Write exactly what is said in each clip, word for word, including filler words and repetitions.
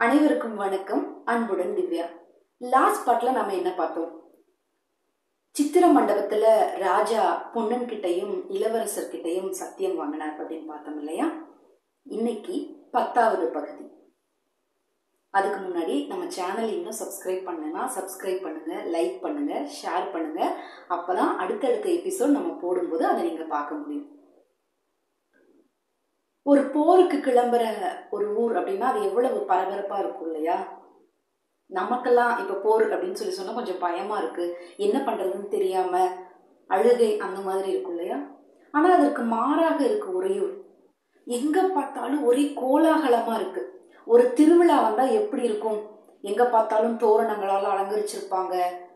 அனைவருக்கும் வணக்கம். அன்புடன் திவ்யா. லாஸ்ட் பார்ட்ல நம்ம என்ன பார்த்தோம்? சித்திர மண்டபத்துல ராஜா பொன்னன் கிட்டையும் இளவரசர் கிட்டையும் சத்தியம் வாங்கினார் அப்படின்னு பார்த்தோம் இல்லையா? இன்னைக்கு பத்தாவது பகுதி. அதுக்கு முன்னாடி நம்ம சேனல் இன்னும் சப்ஸ்கிரைப் பண்ணனா சப்ஸ்கிரைப் பண்ணுங்க, லைக் பண்ணுங்க, ஷேர் பண்ணுங்க. அப்பதான் அடுத்தடுத்த எபிசோட் நம்ம போடும்போது அதை நீங்க பார்க்க முடியும். ஒரு போருக்கு கிளம்புற ஒரு ஊர் அப்படின்னா அது எவ்வளவு பரபரப்பா இருக்கும் இல்லையா? நமக்கெல்லாம் இப்ப போர் அப்படின்னு சொல்லி சொன்னா கொஞ்சம் பயமா இருக்கு, என்ன பண்றதுன்னு தெரியாம அழுகை அந்த மாதிரி இருக்கும் இல்லையா? ஆனா அதற்கு மாறாக இருக்கு உறையூர். எங்க பார்த்தாலும் ஒரே கோலாகலமா இருக்கு. ஒரு திருவிழா வந்தா எப்படி இருக்கும்? எங்க பார்த்தாலும் தோரணங்களால அலங்கரிச்சிருப்பாங்க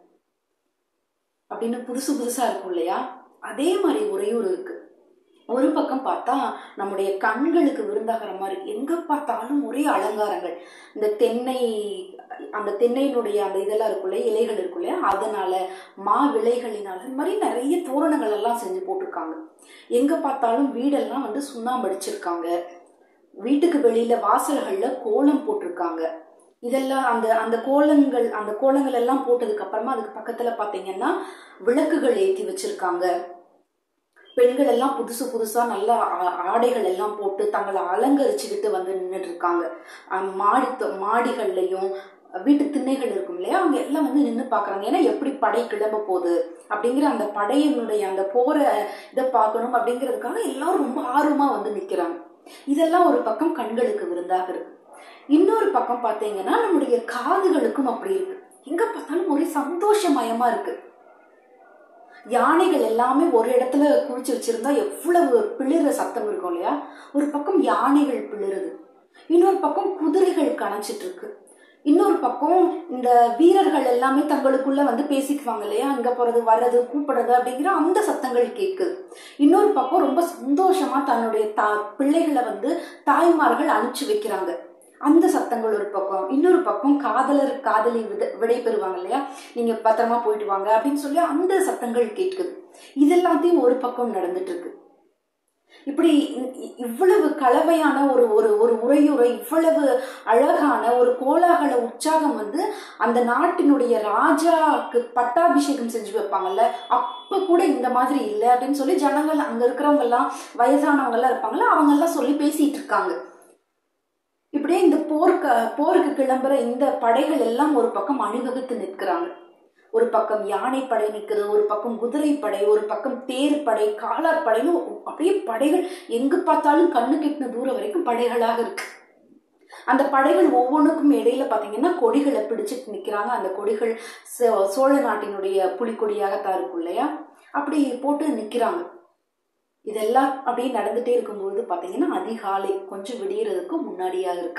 அப்படின்னு புதுசு புதுசா இருக்கும் இல்லையா? அதே மாதிரி உறையூர் இருக்கு. ஒரு பக்கம் பார்த்தா நம்முடைய கண்களுக்கு விருந்தாகிற மாதிரி எங்க பார்த்தாலும் ஒரே அலங்காரங்கள். இந்த தென்னை, அந்த தென்னையினுடைய அந்த இதெல்லாம் இருக்குல்ல, இலைகள் இருக்குல்லையா, அதனால மா விலைகளினால இந்த மாதிரி நிறைய தோரணங்கள் எல்லாம் செஞ்சு போட்டிருக்காங்க. எங்க பார்த்தாலும் வீடெல்லாம் வந்து சுண்ணாம்பு அடிச்சிருக்காங்க. வீட்டுக்கு வெளியில வாசல்கள்ல கோலம் போட்டிருக்காங்க. இதெல்லாம் அந்த அந்த கோலங்கள் அந்த கோலங்கள் எல்லாம் போட்டதுக்கு அப்புறமா அதுக்கு பக்கத்துல பாத்தீங்கன்னா விளக்குகள் ஏற்றி வச்சிருக்காங்க. பெண்கள் எல்லாம் புதுசு புதுசா நல்ல ஆடைகள் எல்லாம் போட்டு தங்களை அலங்கரிச்சுக்கிட்டு வந்து நின்றுட்டு இருக்காங்க. மாடி மாடிகள்லையும் வீட்டு திண்ணைகள் இருக்கும் இல்லையா, அவங்க எல்லாம் வந்து நின்று பாக்குறாங்க. ஏன்னா எப்படி படை கிளம்ப போகுது அப்படிங்கிற அந்த படையினுடைய அந்த போற இதை பார்க்கணும் அப்படிங்கிறதுக்காக எல்லாரும் ரொம்ப ஆர்வமா வந்து நிக்கிறாங்க. இதெல்லாம் ஒரு பக்கம் கண்களுக்கு விருந்தாக இருக்கு. இன்னொரு பக்கம் பாத்தீங்கன்னா நம்முடைய காதுகளுக்கும் அப்படி இருக்கு. எங்க பார்த்தாலும் ஒரே சந்தோஷமயமா இருக்கு. யானைகள் எல்லாமே ஒரு இடத்துல குளிச்சு வச்சிருந்தா எவ்வளவு பிளிற சத்தம் இருக்கும் இல்லையா? ஒரு பக்கம் யானைகள் பிளிருது, இன்னொரு பக்கம் குதிரைகள் கணச்சிட்டு இருக்கு, இன்னொரு பக்கம் இந்த வீரர்கள் எல்லாமே தங்களுக்குள்ள வந்து பேசிக்குவாங்க இல்லையா, அங்க போறது வர்றது கூப்பிடுறது அப்படிங்கிற அந்த சத்தங்கள் கேட்குது. இன்னொரு பக்கம் ரொம்ப சந்தோஷமா தன்னுடைய தா பிள்ளைகளை வந்து தாய்மார்கள் அனுப்பிச்சு வைக்கிறாங்க, அந்த சத்தங்கள் ஒரு பக்கம். இன்னொரு பக்கம் காதலர் காதலி விட விடை பெறுவாங்க இல்லையா, நீங்க பத்திரமா போயிட்டு வாங்க அப்படின்னு சொல்லி அந்த சத்தங்கள் கேட்குது. இதெல்லாத்தையும் ஒரு பக்கம் நடந்துட்டு இருக்கு. இப்படி இவ்வளவு கலவையான ஒரு ஒரு ஒரு உரையுறை, இவ்வளவு அழகான ஒரு கோலாகல உற்சாகம் வந்து அந்த நாட்டினுடைய ராஜாக்கு பட்டாபிஷேகம் செஞ்சு வைப்பாங்கல்ல, அப்ப கூட இந்த மாதிரி இல்லை அப்படின்னு சொல்லி ஜனங்கள், அங்க இருக்கிறவங்க எல்லாம் வயசானவங்க எல்லாம் இருப்பாங்கல்ல, அவங்க எல்லாம் சொல்லி பேசிட்டு இருக்காங்க. இப்படியே இந்த போருக்கு போருக்கு கிளம்புற இந்த படைகள் எல்லாம் ஒரு பக்கம் அணிவகுத்து நிற்கிறாங்க. ஒரு பக்கம் யானை படை நிற்குது, ஒரு பக்கம் குதிரை படை, ஒரு பக்கம் தேர் படை, காலார் படைன்னு அப்படியே படைகள் எங்கு பார்த்தாலும் கண்ணு கெட்டின தூரம் வரைக்கும் படைகளாக இருக்கு. அந்த படைகள் ஒவ்வொன்றுக்கும் இடையில பாத்தீங்கன்னா கொடிகளை பிடிச்சிட்டு நிக்கிறாங்க. அந்த கொடிகள் சோழ நாட்டினுடைய புலிக்கொடியாகத்தான் இருக்கும் இல்லையா, அப்படி போட்டு நிக்கிறாங்க. இதெல்லாம் அப்படியே நடந்துட்டே இருக்கும்போது பாத்தீங்கன்னா அதிகாலை கொஞ்சம் விடியறதுக்கு முன்னாடியாக இருக்கு.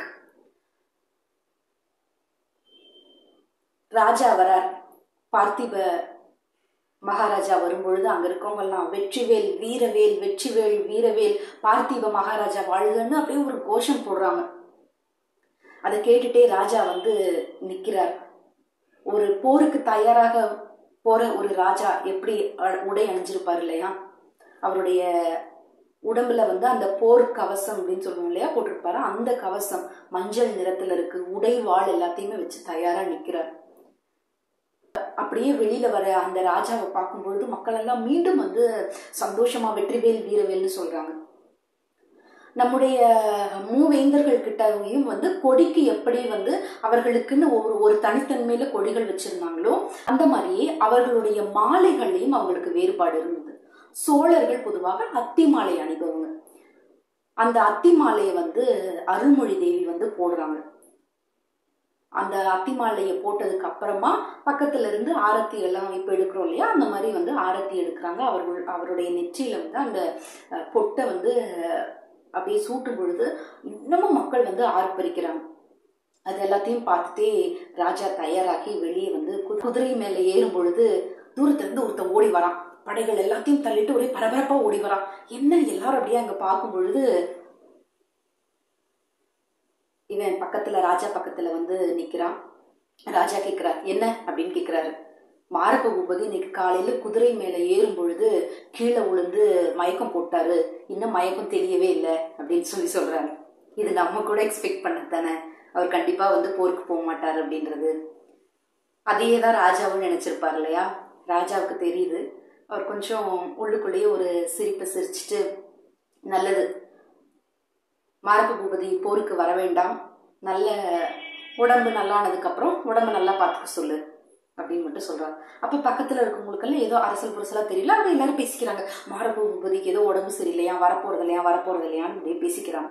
ராஜா வரார். பார்த்திப மகாராஜா வரும்பொழுது அங்க இருக்கவங்க எல்லாம் வெற்றிவேல் வீரவேல், வெற்றிவேல் வீரவேல், பார்த்திப மகாராஜா வாழ்கன்னு அப்படியே ஒரு கோஷம் போடுறாங்க. அதை கேட்டுட்டே ராஜா வந்து நிக்கிறார். ஒரு போருக்கு தயாராக போற ஒரு ராஜா எப்படி உடை அணிஞ்சிருப்பாரு இல்லையா, அவருடைய உடம்புல வந்து அந்த போர் கவசம் அப்படின்னு சொல்லுவோம் இல்லையா போட்டிருப்பாரு, அந்த கவசம் மஞ்சள் நிறத்துல இருக்கு. உடை வாழ் எல்லாத்தையுமே வச்சு தயாரா நிக்கிறார். அப்படியே வெளியில வர அந்த ராஜாவை பார்க்கும்பொழுது மக்கள் எல்லாம் மீண்டும் வந்து சந்தோஷமா வெற்றிவேல் வீரவேல்னு சொல்றாங்க. நம்முடைய மூவேந்தர்கள் கிட்டையும் வந்து கொடிக்கு எப்படி வந்து அவர்களுக்குன்னு ஒரு ஒரு தனித்தன்மையில கொடிகள் வச்சிருந்தாங்களோ அந்த மாதிரியே அவர்களுடைய மாலைகள்லையும் அவங்களுக்கு வேறுபாடு இருந்தது. சோழர்கள் பொதுவாக அத்தி மாலை அணிபவங்க. அந்த அத்தி மாலையை வந்து அருள்மொழி தேவி வந்து போடுறாங்க. அந்த அத்தி மாலையை போட்டதுக்கு அப்புறமா பக்கத்துல இருந்து ஆரத்தி எல்லாம் இப்ப எடுக்கிறோம் இல்லையா, அந்த மாதிரி வந்து ஆரத்தி எடுக்கிறாங்க. அவர்கள் அவருடைய நெற்றியில வந்து அந்த பொட்டை வந்து அப்படியே சூட்டும் பொழுது இன்னமும் மக்கள் வந்து ஆர்ப்பரிக்கிறாங்க. அது எல்லாத்தையும் பார்த்துட்டே ராஜா தயாராகி வெளியே வந்து குதிரை மேல ஏறும் பொழுது தூரத்துல இருந்து ஒருத்தன் ஓடி வரான். படைகள் எல்லாத்தையும் தள்ளிட்டு ஒரே பரபரப்பா ஓடி வரான். என்ன எல்லாரும் அப்படியே அங்க பார்க்கும் பொழுது இவன் பக்கத்துல ராஜா பக்கத்துல வந்து நிக்கிறான். ராஜா கேட்கிறார், என்ன அப்படின்னு கேட்கிறாரு. மாரப்ப பூபதி இன்னைக்கு காலையில குதிரை மேல ஏறும் பொழுது கீழே விழுந்து மயக்கம் போட்டாரு, இன்னும் மயக்கம் தெரியவே இல்லை அப்படின்னு சொல்லி சொல்றாரு. இது நம்ம கூட எக்ஸ்பெக்ட் பண்ண தானே அவர் கண்டிப்பா வந்து போருக்கு போக மாட்டார் அப்படின்றது. அதையே தான் ராஜாவும் நினைச்சிருப்பார் இல்லையா. ராஜாவுக்கு தெரியுது. அவர் கொஞ்சம் உள்ளுக்குள்ளேயே ஒரு சிரிப்பை சிரிச்சுட்டு, நல்லது, மாரப்ப பூபதி போருக்கு வர வேண்டாம், நல்ல உடம்பு நல்லானதுக்கு அப்புறம் உடம்பு நல்லா பார்த்துக்க சொல்லு அப்படின்னு மட்டும் சொல்றாங்க. அப்ப பக்கத்துல இருக்கவங்களுக்கெல்லாம் ஏதோ அரசல் புரசலா தெரியல, அப்படி எல்லாரும் பேசிக்கிறாங்க, மாரப்ப பூபதிக்கு ஏதோ உடம்பு சரியில்லையா, வரப்போறது இல்லையா வரப்போறது இல்லையான்னு இப்படியே பேசிக்கிறாங்க.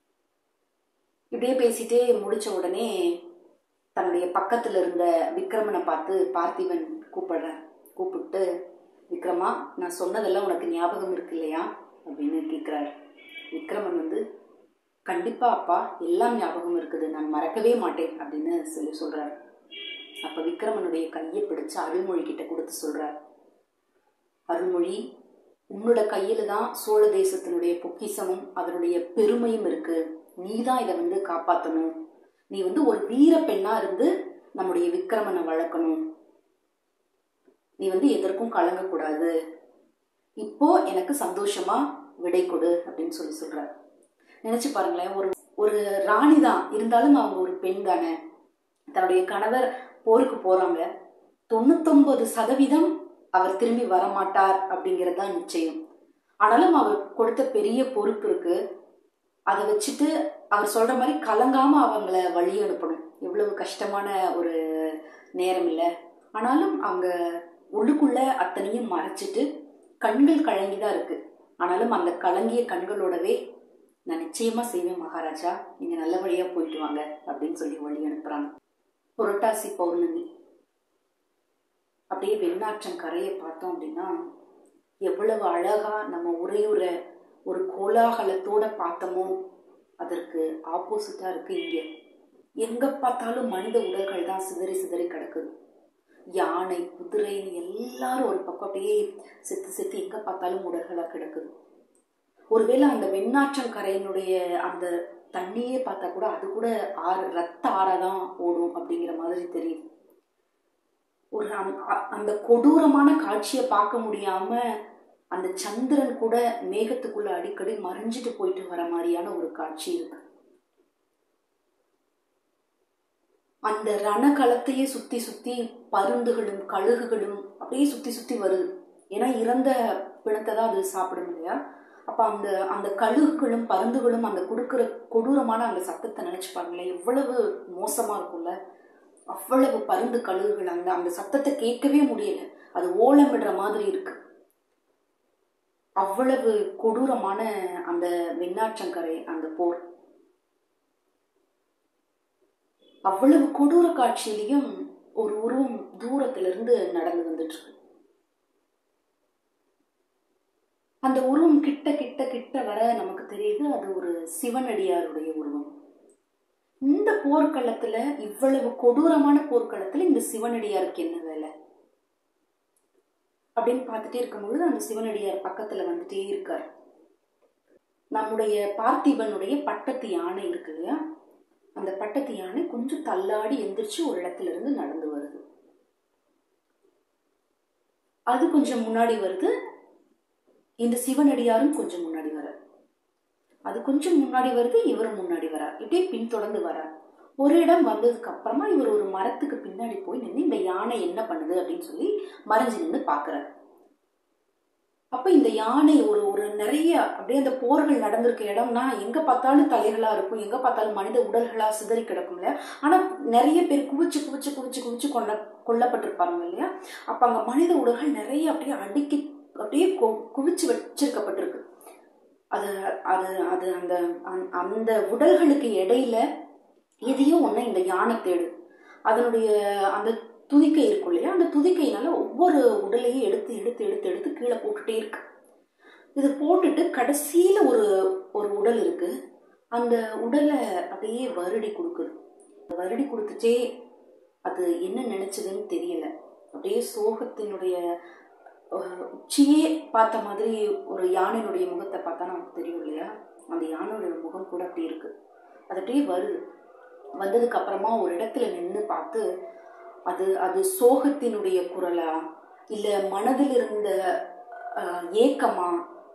இப்படியே பேசிட்டே முடிச்ச உடனே தன்னுடைய பக்கத்துல இருந்த விக்ரமனை பார்த்து பார்த்திபன் கூப்பிடுற கூப்பிட்டு, விக்ரமா, நான் சொன்னதெல்லாம் உனக்கு ஞாபகம் இருக்கு இல்லையா அப்படின்னு கேட்கிறாரு. விக்ரமன் வந்து, கண்டிப்பா அப்பா, எல்லாம் ஞாபகம் இருக்குது, நான் மறக்கவே மாட்டேன் அப்படின்னு சொல்லி சொல்றாரு. அப்ப விக்ரமனுடைய கையை பிடிச்சு அருள்மொழி கிட்ட கொடுத்து சொல்றார், அருள்மொழி, உன்னோட கையில தான் சோழ தேசத்தினுடைய பொக்கிசமும் அதனுடைய பெருமையும் இருக்கு, நீதான் இதை வந்து காப்பாற்றணும், நீ வந்து ஒரு வீர பெண்ணா இருந்து நம்முடைய விக்ரமனை வளர்க்கணும், நீ வந்து எதற்கும் கலங்கக்கூடாது, இப்போ எனக்கு சந்தோஷமா விடை கொடு அப்படின்னு சொல்லி சொல்றார். நினைச்சு பாருங்களேன், ஒரு ஒரு ராணி தான் இருந்தாலும் அவங்க ஒரு பெண் தானே. தன்னுடைய கணவர் போருக்கு போறாங்க, தொண்ணூத்தொன்பது சதவீதம் அவர் திரும்பி வரமாட்டார் அப்படிங்கிறது தான் நிச்சயம். ஆனாலும் அவர் கொடுத்த பெரிய பொறுப்பு இருக்கு, அதை வச்சுட்டு அவர் சொல்ற மாதிரி கலங்காம அவங்கள வழி அனுப்பணும். எவ்வளவு கஷ்டமான ஒரு நேரம் இல்லை. ஆனாலும் அவங்க உள்ளுக்குள்ள அத்தனையும் மறைச்சிட்டு கண்கள் கலங்கிதான் இருக்கு, ஆனாலும் அந்த கலங்கிய கண்களோடவே நான் நிச்சயமா செய்வேன் மகாராஜா, நீங்க நல்லபடியா போயிட்டு வாங்க அப்படின்னு சொல்லி வழி அனுப்புறாங்க. புரட்டாசி பௌர்ணமி. அப்படியே வெண்ணாற்றம் கரையை பார்த்தோம் அப்படின்னா எவ்வளவு அழகா நம்ம உரையுற ஒரு கோலாகலத்தோட பார்த்தோமோ அதற்கு ஆப்போசிட்டா இருக்கு இங்க. எங்க பார்த்தாலும் மனித உடல்கள் தான் சிதறி சிதறி கிடக்குது. யானை, குதிரை எல்லாரும் ஒரு பக்கம் அப்படியே செத்து செத்து எங்க பார்த்தாலும் உடல்களா கிடக்குது. ஒருவேளை அந்த வெண்ணாற்றம் கரையினுடைய அந்த தண்ணியே பார்த்தா கூட அது கூட ஆறு ரத்த ஆறாதான் ஓடும் அப்படிங்கிற மாதிரி தெரியுது. ஒரு அந்த கொடூரமான காட்சியை பார்க்க முடியாம அந்த சந்திரன் கூட மேகத்துக்குள்ள அடிக்கடி மறைஞ்சிட்டு போயிட்டு வர மாதிரியான ஒரு காட்சி இருக்கு. அந்த ரணகளத்தையே சுத்தி சுத்தி பருந்துகளும் கழுகுகளும் அப்படியே சுத்தி சுத்தி வருது. ஏன்னா இறந்த பிணத்தை தான் அது சாப்பிடும் இல்லையா. அப்ப அந்த அந்த கழுகுகளும் பருந்துகளும் அந்த கொடுக்கிற கொடூரமான அந்த சத்தத்தை நினைச்சு பாருங்களேன், எவ்வளவு மோசமா இருக்கும்ல. அவ்வளவு பருந்து கழுகுகள் அந்த அந்த சத்தத்தை கேட்கவே முடியல, அது ஓலமிடுற மாதிரி இருக்கு. அவ்வளவு கொடூரமான அந்த வெண்ணாற்றங்கரை அந்த போர். அவ்வளவு கொடூர காட்சியிலையும் ஒரு உருவம் தூரத்துல இருந்து நடந்து வந்துட்டு இருக்கு. அந்த உருவம் கிட்ட கிட்ட கிட்ட வர நமக்கு தெரியுது அது ஒரு சிவனடியாருடைய உருவம். இந்த போர்க்களத்துல, இவ்வளவு கொடூரமான போர்க்களத்துல இந்த சிவனடியாருக்கு என்ன வேலை அப்படின்னு பார்த்துட்டே இருக்கும்பொழுது அந்த சிவனடியார் பக்கத்துல வந்துட்டே இருக்காரு. நம்முடைய பார்த்திபனுடைய பட்டத்து யானை இருக்கு இல்லையா, அந்த பட்டத்து யானை கொஞ்சம் தள்ளாடி எந்திரிச்சு ஒரு இடத்துல இருந்து நடந்து வருது. அது கொஞ்சம் முன்னாடி வருது, இந்த சிவனடியாரும் கொஞ்சம் முன்னாடி வர, அது கொஞ்சம் முன்னாடி வருது, இவரும் முன்னாடி வரார், இப்படியே பின்தொடர்ந்து வரார். ஒரு இடம் வந்ததுக்கு அப்புறமா இவர் ஒரு மரத்துக்கு பின்னாடி போய் நின்று இந்த யானை என்ன பண்ணுது அப்படின்னு சொல்லி மறைஞ்சு நின்று பாக்குறாரு. அப்ப இந்த யானை ஒரு ஒரு நிறைய அப்படியே அந்த போர்கள் நடந்திருக்க இடம்னா எங்க பார்த்தாலும் தலைகளா இருக்கும், எங்க பார்த்தாலும் மனித உடல்களா சிதறி கிடக்கும் இல்லையா. ஆனா நிறைய பேர் குவிச்சு குவிச்சு குவிச்சு குவிச்சு கொல்ல கொல்லப்பட்டிருப்பாங்க இல்லையா. அப்ப அங்க மனித உடல்கள் நிறைய அப்படியே அடுக்கி அப்படியே குவிச்சு வச்சிருக்கப்பட்டிருக்கு. அது அது அது அந்த அந்த உடல்களுக்கு இடையில எதையோ ஒண்ணு இந்த யானை தேடு. அதனுடைய அந்த துதிக்கை இருக்கும் இல்லையா, அந்த துதிக்கையினால ஒவ்வொரு உடலையும் எடுத்து எடுத்து எடுத்து எடுத்து கீழே போட்டுட்டே இருக்கு. இது போட்டுட்டு கடைசியில ஒரு ஒரு உடல் இருக்கு, அந்த உடலை அப்படியே வருடி கொடுக்குது. வருடி கொடுத்துட்டே அது என்ன நினைச்சதுன்னு தெரியல, அப்படியே சோகத்தினுடைய உச்சியே பார்த்த மாதிரி ஒரு யானையினுடைய முகத்தை பார்த்தா நமக்கு தெரியும் இல்லையா. அந்த யானையுடைய முகம் கூட அப்படி இருக்கு. அது அப்படியே வருது. வந்ததுக்கு அப்புறமா ஒரு இடத்துல நின்று பார்த்து அது அது சோகத்தினுடைய குரலா இல்ல மனதில் இருந்த ஏக்கமா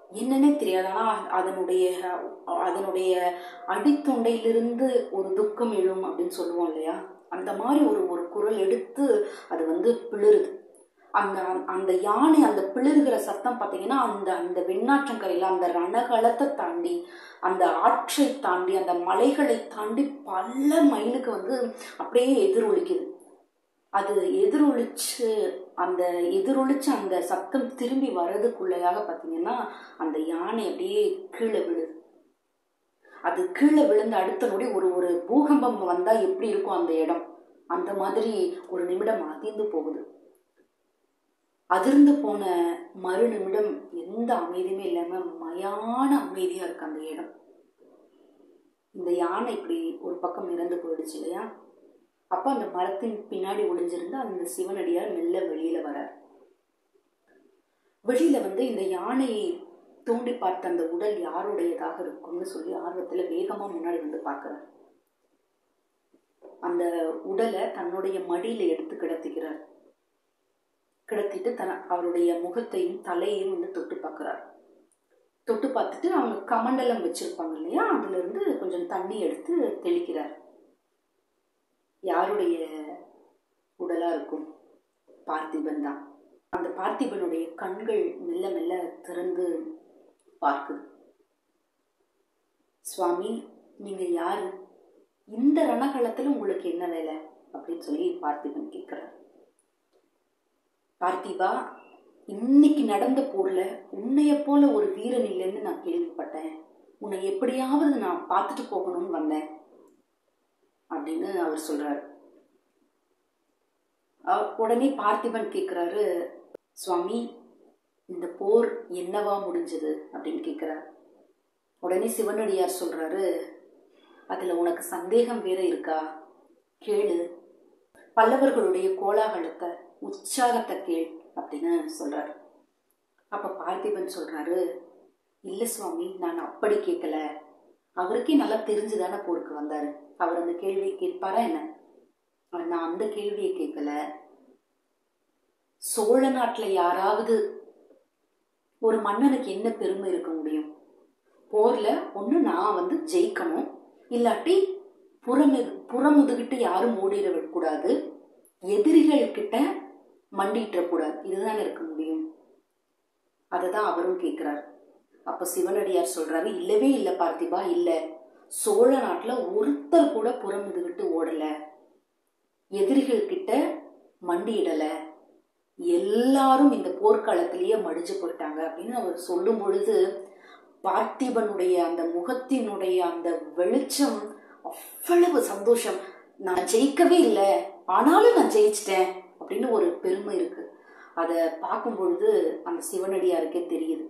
என்னன்னே தெரியாது. ஆனா அதனுடைய அதனுடைய அடித்தொண்டையிலிருந்து ஒரு துக்கம் எழும் அப்படின்னு சொல்லுவோம் இல்லையா, அந்த மாதிரி ஒரு ஒரு குரல் எடுத்து அது வந்து பிளிருது. அந்த அந்த யானை அந்த பிளிருகிற சத்தம் பார்த்தீங்கன்னா அந்த அந்த வெண்ணாற்றங்கரையில் அந்த ரணகளத்தை தாண்டி, அந்த ஆற்றை தாண்டி, அந்த மலைகளை தாண்டி பல மைலுக்கு வந்து அப்படியே எதிரொலிக்குது. அது எதிரொலிச்சு அந்த எதிரொலிச்சு அந்த சத்தம் திரும்பி வர்றதுக்குள்ளையாக பார்த்தீங்கன்னா அந்த யானை அப்படியே கீழே விழுது. அது கீழே விழுந்த அடுத்த நொடி ஒரு ஒரு பூகம்பம் வந்தா எப்படி இருக்கும் அந்த இடம், அந்த மாதிரி ஒரு நிமிடம் அதிர்ந்து போகுது. அதிர்ந்து போன மறு நிமிடம் எந்த அமைதியுமே இல்லாம மயான அமைதியா இருக்கு அந்த இடம். இந்த யானை இப்படி ஒரு பக்கம் இறந்து போயிடுச்சு இல்லையா. அப்ப அந்த மரத்தின் பின்னாடி ஒளிஞ்சிருந்து அந்த சிவனடியார் மெல்ல வெளியில வரார். வெளியில வந்து இந்த யானையை தோண்டி பார்த்த அந்த உடல் யாருடையதாக இருக்கும்னு சொல்லி ஆர்வத்துல வேகமா முன்னாடி வந்து பார்க்கிறார். அந்த உடலை தன்னுடைய மடியில எடுத்து கிடத்துகிறார். கிடத்திட்டு தன் அவருடைய முகத்தையும் தலையையும் வந்து தொட்டு பார்க்கிறார். தொட்டு பார்த்துட்டு அவங்க கமண்டலம் வச்சிருப்பாங்க இல்லையா, அதுல இருந்து கொஞ்சம் தண்ணி எடுத்து தெளிக்கிறார். யாருடைய உடலா இருக்கும்? பார்த்திபன் தான். அந்த பார்த்திபனுடைய கண்கள் மெல்ல மெல்ல திறந்து பார்க்குது. சுவாமி, நீங்க யாரு? இந்த ரணகளத்துல உங்களுக்கு என்ன வேலை அப்படின்னு சொல்லி பார்த்திபன் கேட்கிறார். பார்த்திபா, இன்னைக்கு நடந்த போர்ல உன்னைய போல ஒரு வீரன் இல்லைன்னு நான் கேள்விப்பட்டேன். உன்னை எப்படியாவது நான் பார்த்துட்டு போகணும்னு வந்தேன் அப்படின்னு அவர் சொல்றாரு. உடனே பார்த்திபன் கேட்கிறாரு, சுவாமி, இந்த போர் என்னவா முடிஞ்சது அப்படின்னு கேட்கிறார். உடனே சிவனடியார் சொல்றாரு, அதுல உனக்கு சந்தேகம் வேற இருக்கா? கேளு, பல்லவர்களுடைய கோலாகலத்தை உற்சாகத்தை கேள் அப்படின்னு சொல்றாரு. அப்ப பார்த்திபன் சொல்றாரு, இல்ல சுவாமி, நான் அப்படி கேட்கல. அவருக்கே நல்லா தெரிஞ்சுதானே போருக்கு வந்தாரு. அவர் அந்த கேள்வியை கேட்பாரா என்ன? நான் அந்த கேள்வியை கேட்கல. சோழ நாட்டுல யாராவது ஒரு மன்னனுக்கு என்ன பெருமை இருக்க முடியும்? போர்ல ஒண்ணு நான் வந்து ஜெயிக்கணும், இல்லாட்டி புறமு புறமுதுகிட்டு யாரும் ஓடிட கூடாது, எதிரிகள் கிட்ட மண்டிட்டு கூடாது, இதுதான் இருக்க முடியும். அததான் அவரும் கேட்கிறார். அப்ப சிவனடியார் சொல்றாரு, இல்லவே இல்ல பார்த்திபா, இல்ல. சோழ நாட்டுல ஒருத்தர் கூட புறமுதுகிட்டு ஓடல, எதிரிகள் கிட்ட மண்டியிடல, எல்லாரும் இந்த போர்க்களத்திலேயே மடிஞ்சு போயிட்டாங்க அப்படின்னு அவர் சொல்லும் பொழுது பார்த்திபனுடைய அந்த முகத்தினுடைய அந்த வெளிச்சம், அவ்வளவு சந்தோஷம். நான் ஜெயிக்கவே இல்லை, ஆனாலும் நான் ஜெயிச்சிட்டேன் அப்படின்னு ஒரு பெருமை இருக்கு. அதை பார்க்கும் பொழுது அந்த சிவனடியாருக்கே தெரியுது.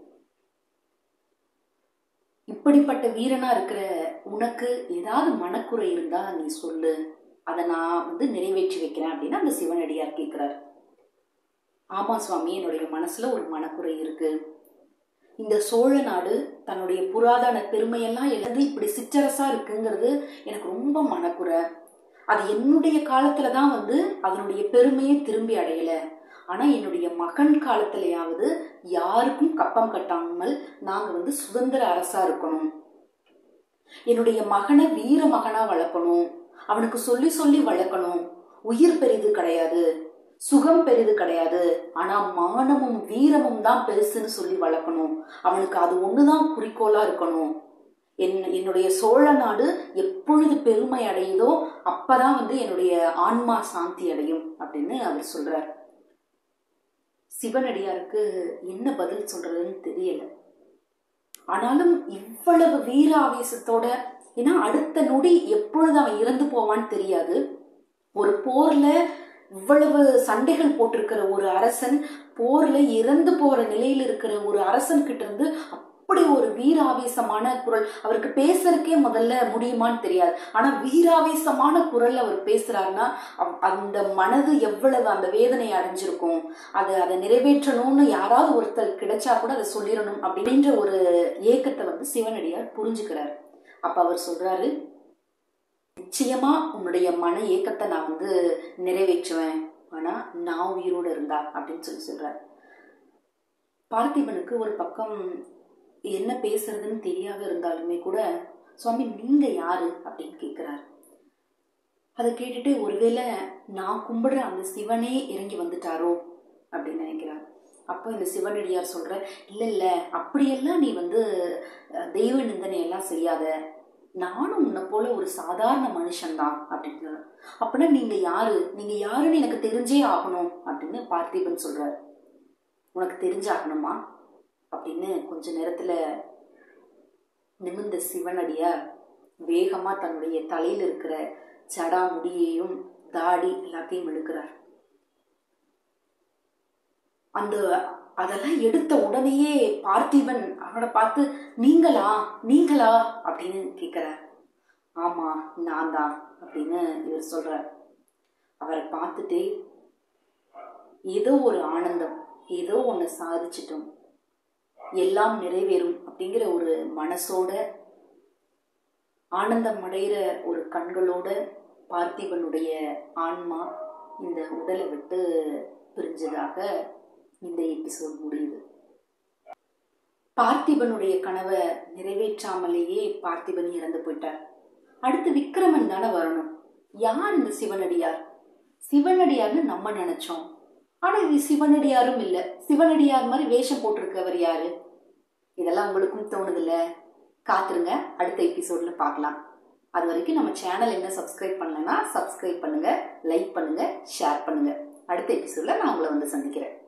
இப்படிப்பட்ட வீரனா இருக்கிற உனக்கு ஏதாவது மனக்குறை இருந்தா நீ சொல்லு, அதை நான் வந்து நிறைவேற்றி வைக்கிறேன் அப்படின்னு அந்த சிவனடியார் கேட்கிறார். ஆமா சுவாமி, என்னுடைய மனசுல ஒரு மனக்குறை இருக்கு. இந்த சோழ நாடு தன்னுடைய புராதன பெருமையெல்லாம் எழுதி இப்படி சிற்றரசா இருக்குங்கிறது எனக்கு ரொம்ப மனக்குறை. அது என்னுடைய காலத்துலதான் வந்து அதனுடைய பெருமையை திரும்பி அடையல. ஆனா என்னுடைய மகன் காலத்திலேயாவது யாருக்கும் கப்பம் கட்டாமல் நாங்க வந்து சுதந்திர அரசா இருக்கணும். என்னுடைய மகனை வீர மகனா வளர்க்கணும், அவனுக்கு சொல்லி சொல்லி வளர்க்கணும். உயிர் பெரிது கிடையாது, சுகம் பெரிது கிடையாது, ஆனா மானமும் வீரமும் தான் பெருசுன்னு சொல்லி வளர்க்கணும். அவனுக்கு அது ஒண்ணுதான் குறிக்கோளா இருக்கணும். என் என்னுடைய சோழ நாடு எப்பொழுது பெருமை அடையுதோ அப்பதான் வந்து என்னுடைய ஆன்மா சாந்தி அடையும் அப்படின்னு அவர் சொல்றார். சிவனடியாருக்கு என்ன பதில் சொல்றதுன்னு தெரியல. ஆனாலும் இவ்வளவு வீர ஆவேசத்தோட, ஏன்னா அடுத்த நொடி எப்பொழுது அவன் இறந்து போவான்னு தெரியாது. ஒரு போர்ல இவ்வளவு சண்டைகள் போட்டிருக்கிற ஒரு அரசன் போர்ல இறந்து போற நிலையில இருக்கிற ஒரு அரசன் கிட்ட இருந்து அப்படி ஒரு வீராவேசமான குரல், அவருக்கு பேசுறதுக்கே முதல்ல முடியுமான்னு தெரியாது, ஆனா வீராவேசமான குரல் அவர் பேசுறாருன்னா அந்த மனது எவ்வளவு அந்த வேதனை அடைஞ்சிருக்கும். அதை அதை நிறைவேற்றணும்னு யாராவது ஒருத்தர் கிடைச்சா கூட அதை சொல்லிடணும் அப்படின்ற ஒரு ஏக்கத்தை வந்து சிவனடியார் புரிஞ்சுக்கிறார். அப்ப அவர் சொல்றாரு, நிச்சயமா உன்னுடைய மன ஏக்கத்தை நான் வந்து நிறைவேற்றுவேன், ஆனா நான் உயிரோடு இருந்தா அப்படின்னு சொல்லி சொல்றாரு. பார்த்திபனுக்கு ஒரு பக்கம் என்ன பேசுறதுன்னு தெரியாத இருந்தாலுமே கூட சுவாமி நீங்க யாரு அப்படின்னு கேட்கிறாரு. அதை கேட்டுட்டு ஒருவேளை நான் கும்பிடுற அந்த சிவனே இறங்கி வந்துட்டாரோ அப்படின்னு நினைக்கிறார். அப்போ இந்த சிவனடியார் சொல்ற, இல்ல இல்ல அப்படியெல்லாம் நீ வந்து தெய்வ நிந்தனையெல்லாம் செய்யாத, நானும் உன்னை போல ஒரு சாதாரண மனுஷன்தான் அப்படிங்கிறார். அப்படின்னா நீங்க யாரு, நீங்க யாருன்னு எனக்கு தெரிஞ்சே ஆகணும் அப்படின்னு பார்த்திபன் சொல்றாரு. உனக்கு தெரிஞ்சாகணுமா அப்படின்னு கொஞ்ச நேரத்துல நிமிர்ந்த சிவனடியார் வேகமா தன்னுடைய தலையில இருக்கிற ஜடா முடியையும் தாடி எல்லாத்தையும் இழுக்கிறார். அந்த அதெல்லாம் எடுத்த உடனேயே பார்த்திபன் அவனை பார்த்து, நீங்களா நீங்களா அப்படின்னு கேட்கிறார். ஆமா நான் தான் அப்படின்னு இவர் சொல்றார். அவரை பார்த்துட்டு ஏதோ ஒரு ஆனந்தம், ஏதோ ஒண்ணு சாதிச்சிட்டோம், எல்லாம் நிறைவேறும் அப்படிங்கிற ஒரு மனசோட, ஆனந்தம் அடைகிற ஒரு கண்களோட பார்த்திபனுடைய ஆன்மா இந்த உடலை விட்டு பிரிஞ்சதாக இந்த எபிசோட் முடியுது. பார்த்திபனுடைய கனவை நிறைவேற்றாமலேயே பார்த்திபன் இறந்து போயிட்டார். அடுத்து விக்ரமன் தானே வரணும். யார் இந்த சிவனடியார்? சிவனடியார்னு நம்ம நினைச்சோம், ஆனா இது சிவனடியாரும் இல்ல. சிவனடியார் மாதிரி வேஷம் போட்டிருக்கவர் யாரு? இதெல்லாம் உங்களுக்கும் தோணுதுல்ல? காத்துருங்க, அடுத்த எபிசோட்ல பார்க்கலாம். அது வரைக்கும் நம்ம சேனல் என்ன சப்ஸ்கிரைப் பண்ணலன்னா சப்ஸ்கிரைப் பண்ணுங்க, லைக் பண்ணுங்க, ஷேர் பண்ணுங்க. அடுத்த எபிசோட்ல நான் உங்களை வந்து சந்திக்கிறேன்.